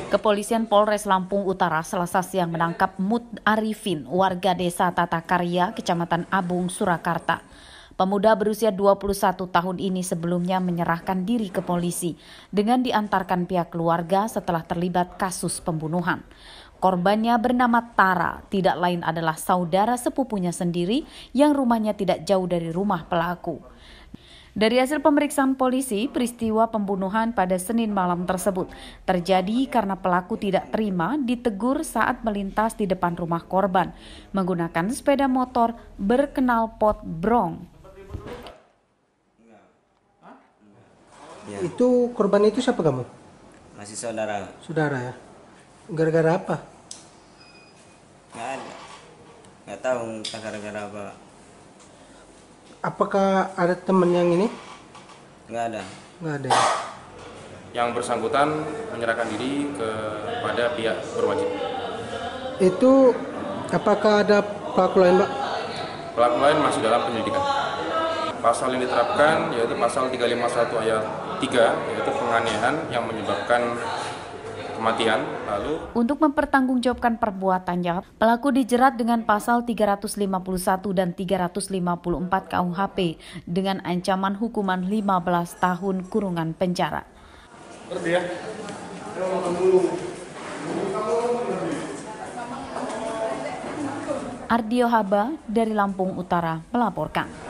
Kepolisian Polres Lampung Utara Selasa siang menangkap Mut Arifin, warga desa Tata Karya, Kecamatan Abung, Surakarta. Pemuda berusia 21 tahun ini sebelumnya menyerahkan diri ke polisi dengan diantarkan pihak keluarga setelah terlibat kasus pembunuhan. Korbannya bernama Tara, tidak lain adalah saudara sepupunya sendiri yang rumahnya tidak jauh dari rumah pelaku. Dari hasil pemeriksaan polisi, peristiwa pembunuhan pada Senin malam tersebut terjadi karena pelaku tidak terima ditegur saat melintas di depan rumah korban menggunakan sepeda motor berknalpot brong. Ya. Itu korban itu siapa kamu? Masih saudara. Saudara ya? Gara-gara apa? Nggak ada. Nggak tahu entah gara-gara apa. Apakah ada teman yang ini? Nggak ada. Nggak ada ya? Yang bersangkutan menyerahkan diri kepada pihak berwajib. Itu apakah ada pelaku lain, Pak? Pelaku lain masih dalam penyelidikan. Pasal yang diterapkan yaitu pasal 351 ayat 3, yaitu penganiayaan yang menyebabkan kematian. Lalu untuk mempertanggungjawabkan perbuatannya, pelaku dijerat dengan pasal 351 dan 354 KUHP dengan ancaman hukuman 15 tahun kurungan penjara. Ardio Haba dari Lampung Utara melaporkan.